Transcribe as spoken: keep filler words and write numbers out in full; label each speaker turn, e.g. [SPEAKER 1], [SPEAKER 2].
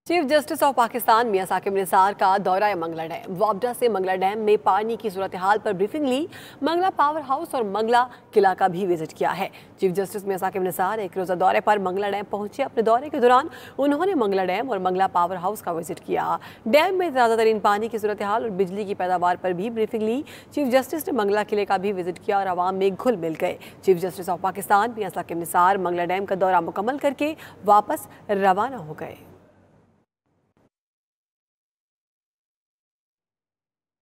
[SPEAKER 1] Chief justice of Pakistan Mian Saqib Nisar का दौरा Mangla dam. वापडा से मंगला डैम में पानी की सूरत हाल पर ब्रीफिंग ली। मंगला पावर हाउस और मंगला किला का भी विजिट किया है। चीफ जस्टिस मियां साकिब निसार एक रोज़ा दौरे पर मंगला डैम पहुंचे। अपने दौरे के दौरान उन्होंने मंगला डैम और मंगला पावर हाउस का विजिट किया। डैम में ज़्यादातरीन पानी की सूरत हाल और बिजली की पैदावार पर भी ब्रीफिंग ली। चीफ जस्टिस ने मंगला किले का भी विजिट किया और आवाम में घुल मिल गए। Chief justice of Pakistan Mian Saqib Nisar Mangla dam का दौरा मुकम्मल करके वापस रवाना हो गए।